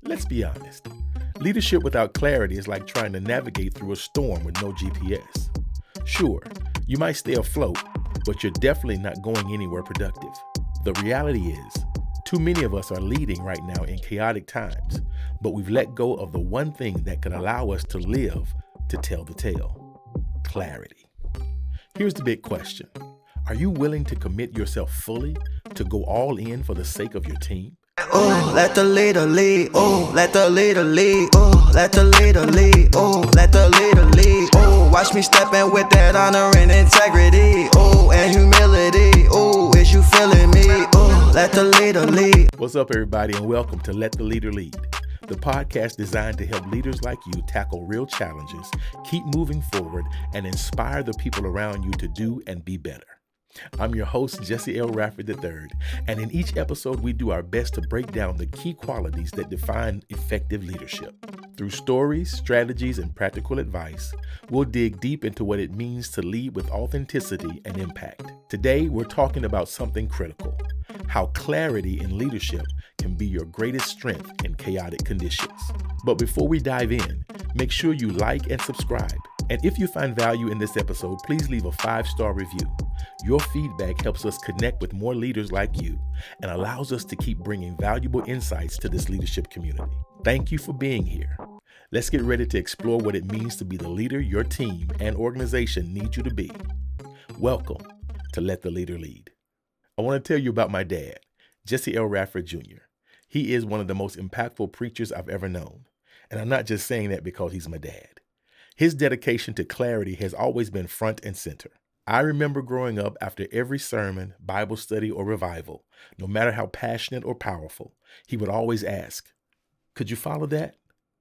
Let's be honest. Leadership without clarity is like trying to navigate through a storm with no GPS. Sure, you might stay afloat, but you're definitely not going anywhere productive. The reality is, too many of us are leading right now in chaotic times, but we've let go of the one thing that can allow us to live to tell the tale: clarity. Here's the big question. Are you willing to commit yourself fully, to go all in for the sake of your team? Oh, let the leader lead. Oh, let the leader lead. Oh, let the leader lead. Oh, let the leader lead. Oh, watch me stepping with that honor and integrity. Oh, and humility. Oh, is you feeling me? Oh, let the leader lead. What's up, everybody, and welcome to Let the Leader Lead, the podcast designed to help leaders like you tackle real challenges, keep moving forward, and inspire the people around you to do and be better. I'm your host, Jesse L. Rafford III, and in each episode, we do our best to break down the key qualities that define effective leadership. Through stories, strategies, and practical advice, we'll dig deep into what it means to lead with authenticity and impact. Today, we're talking about something critical: how clarity in leadership can be your greatest strength in chaotic conditions. But before we dive in, make sure you like and subscribe. And if you find value in this episode, please leave a 5-star review. Your feedback helps us connect with more leaders like you and allows us to keep bringing valuable insights to this leadership community. Thank you for being here. Let's get ready to explore what it means to be the leader your team and organization need you to be. Welcome to Let the Leader Lead. I want to tell you about my dad, Jesse L. Rafford Jr. He is one of the most impactful preachers I've ever known. And I'm not just saying that because he's my dad. His dedication to clarity has always been front and center. I remember growing up, after every sermon, Bible study, or revival, no matter how passionate or powerful, he would always ask, "Could you follow that?"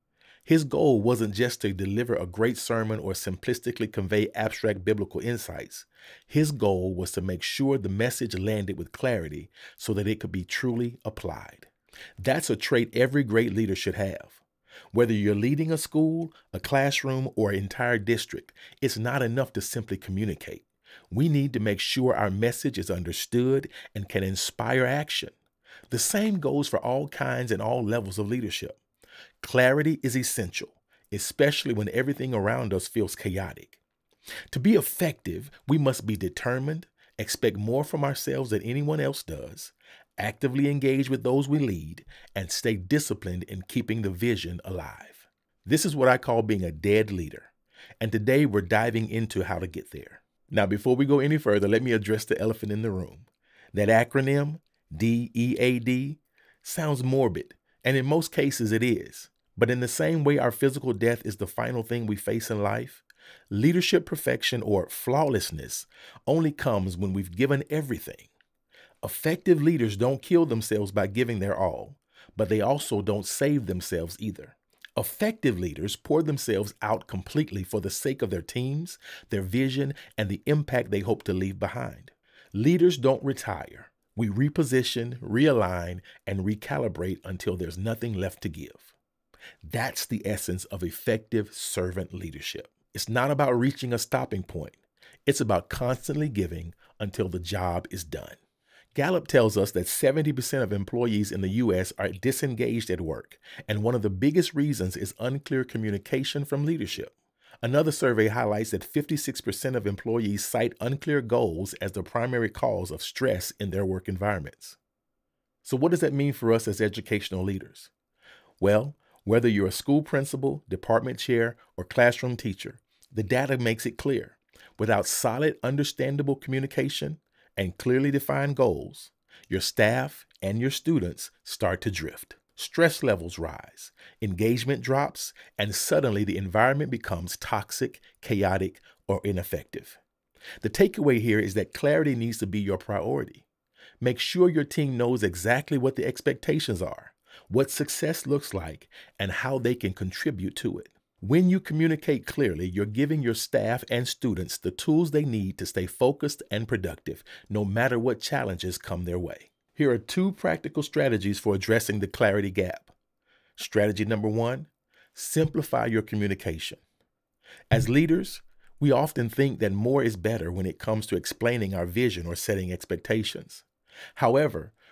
His goal wasn't just to deliver a great sermon or simplistically convey abstract biblical insights. His goal was to make sure the message landed with clarity so that it could be truly applied. That's a trait every great leader should have. Whether you're leading a school, a classroom, or an entire district, it's not enough to simply communicate. We need to make sure our message is understood and can inspire action. The same goes for all kinds and all levels of leadership. Clarity is essential, especially when everything around us feels chaotic. To be effective, we must be determined, expect more from ourselves than anyone else does, actively engage with those we lead, and stay disciplined in keeping the vision alive. This is what I call being a dead leader. And today we're diving into how to get there. Now, before we go any further, let me address the elephant in the room. That acronym, DEAD, sounds morbid, and in most cases it is. But in the same way our physical death is the final thing we face in life, leadership perfection or flawlessness only comes when we've given everything. Effective leaders don't kill themselves by giving their all, but they also don't save themselves either. Effective leaders pour themselves out completely for the sake of their teams, their vision, and the impact they hope to leave behind. Leaders don't retire. We reposition, realign, and recalibrate until there's nothing left to give. That's the essence of effective servant leadership. It's not about reaching a stopping point. It's about constantly giving until the job is done. Gallup tells us that 70% of employees in the U.S. are disengaged at work, and one of the biggest reasons is unclear communication from leadership. Another survey highlights that 56% of employees cite unclear goals as the primary cause of stress in their work environments. So what does that mean for us as educational leaders? Well, whether you're a school principal, department chair, or classroom teacher, the data makes it clear. Without solid, understandable communication and clearly defined goals, your staff and your students start to drift. Stress levels rise, engagement drops, and suddenly the environment becomes toxic, chaotic, or ineffective. The takeaway here is that clarity needs to be your priority. Make sure your team knows exactly what the expectations are, what success looks like, and how they can contribute to it. When you communicate clearly, you're giving your staff and students the tools they need to stay focused and productive, no matter what challenges come their way. Here are 2 practical strategies for addressing the clarity gap. Strategy number 1, simplify your communication. As leaders, we often think that more is better when it comes to explaining our vision or setting expectations. However,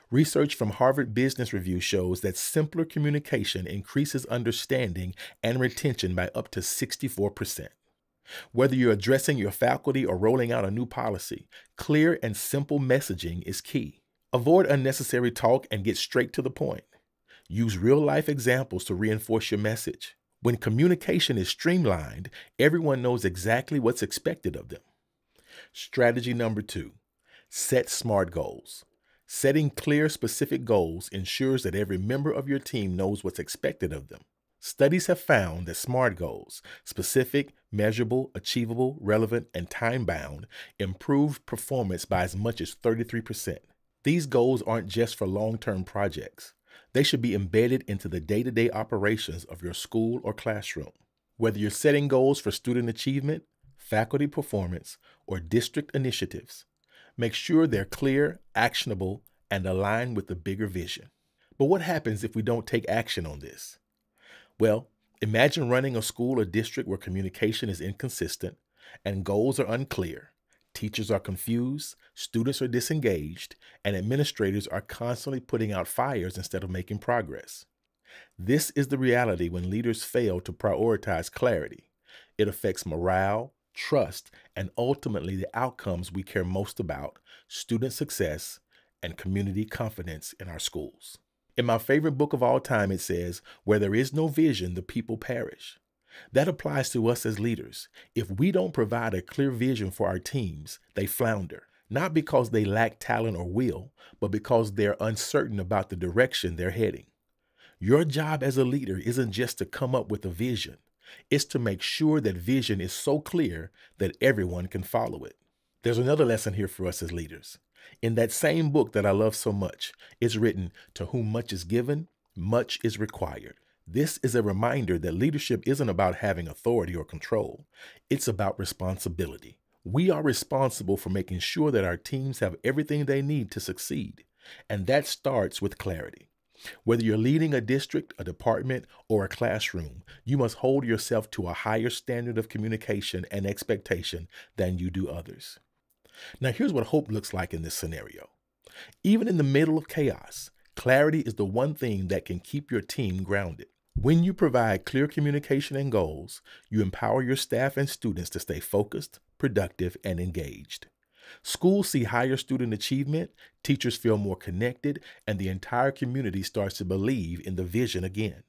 Research from Harvard Business Review shows that simpler communication increases understanding and retention by up to 64%. Whether you're addressing your faculty or rolling out a new policy, clear and simple messaging is key. Avoid unnecessary talk and get straight to the point. Use real-life examples to reinforce your message. When communication is streamlined, everyone knows exactly what's expected of them. Strategy number 2, set SMART goals. Setting clear, specific goals ensures that every member of your team knows what's expected of them. Studies have found that SMART goals, specific, measurable, achievable, relevant, and time-bound, improve performance by as much as 33%. These goals aren't just for long-term projects. They should be embedded into the day-to-day operations of your school or classroom. Whether you're setting goals for student achievement, faculty performance, or district initiatives, make sure they're clear, actionable, and aligned with the bigger vision. But what happens if we don't take action on this? Well, imagine running a school or district where communication is inconsistent and goals are unclear. Teachers are confused, students are disengaged, and administrators are constantly putting out fires instead of making progress. This is the reality when leaders fail to prioritize clarity. It affects morale, trust, and ultimately the outcomes we care most about, student success, and community confidence in our schools. In my favorite book of all time, it says, "Where there is no vision, the people perish." That applies to us as leaders. If we don't provide a clear vision for our teams, they flounder, not because they lack talent or will, but because they're uncertain about the direction they're heading. Your job as a leader isn't just to come up with a vision. It's to make sure that vision is so clear that everyone can follow it. There's another lesson here for us as leaders. In that same book that I love so much, it's written, "To whom much is given, much is required." This is a reminder that leadership isn't about having authority or control. It's about responsibility. We are responsible for making sure that our teams have everything they need to succeed, and that starts with clarity. Whether you're leading a district, a department, or a classroom, you must hold yourself to a higher standard of communication and expectation than you do others. Now, here's what hope looks like in this scenario. Even in the middle of chaos, clarity is the one thing that can keep your team grounded. When you provide clear communication and goals, you empower your staff and students to stay focused, productive, and engaged. Schools see higher student achievement, teachers feel more connected, and the entire community starts to believe in the vision again.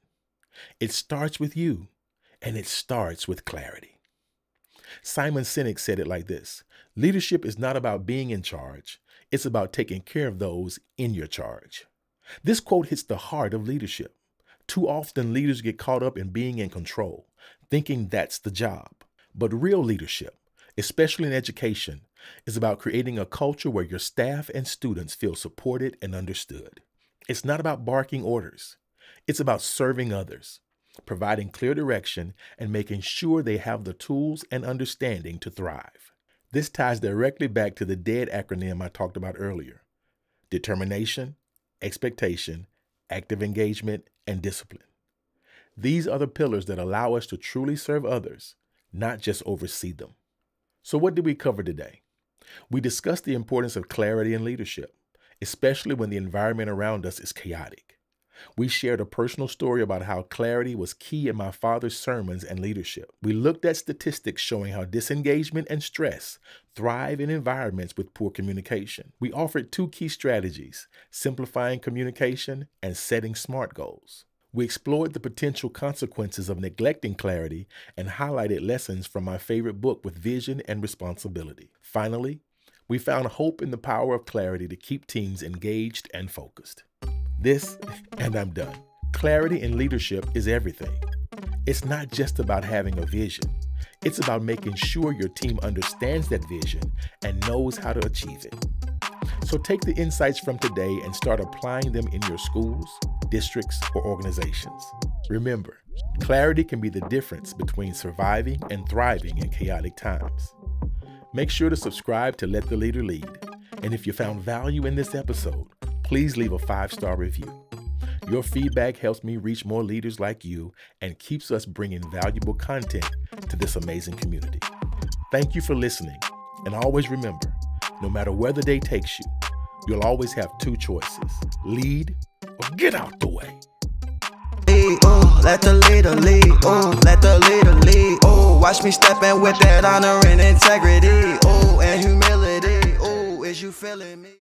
It starts with you, and it starts with clarity. Simon Sinek said it like this: "Leadership is not about being in charge, it's about taking care of those in your charge." This quote hits the heart of leadership. Too often, leaders get caught up in being in control, thinking that's the job. But real leadership, especially in education, is about creating a culture where your staff and students feel supported and understood. It's not about barking orders. It's about serving others, providing clear direction, and making sure they have the tools and understanding to thrive. This ties directly back to the DEAD acronym I talked about earlier: determination, expectation, active engagement, and discipline. These are the pillars that allow us to truly serve others, not just oversee them. So what did we cover today? We discussed the importance of clarity in leadership, especially when the environment around us is chaotic. We shared a personal story about how clarity was key in my father's sermons and leadership. We looked at statistics showing how disengagement and stress thrive in environments with poor communication. We offered 2 key strategies: simplifying communication and setting SMART goals. We explored the potential consequences of neglecting clarity and highlighted lessons from my favorite book with vision and responsibility. Finally, we found hope in the power of clarity to keep teams engaged and focused. And I'm done. Clarity in leadership is everything. It's not just about having a vision. It's about making sure your team understands that vision and knows how to achieve it. So take the insights from today and start applying them in your schools, districts, or organizations. Remember, clarity can be the difference between surviving and thriving in chaotic times. Make sure to subscribe to Let the Leader Lead. And if you found value in this episode, please leave a 5-star review. Your feedback helps me reach more leaders like you and keeps us bringing valuable content to this amazing community. Thank you for listening. And always remember, no matter where the day takes you, You'll always have two choices: lead or get out the way. Oh, let the leader lead. Oh, let the leader lead. Oh, watch me stepping with that honor and integrity. Oh, and humility. Oh, is you feeling me?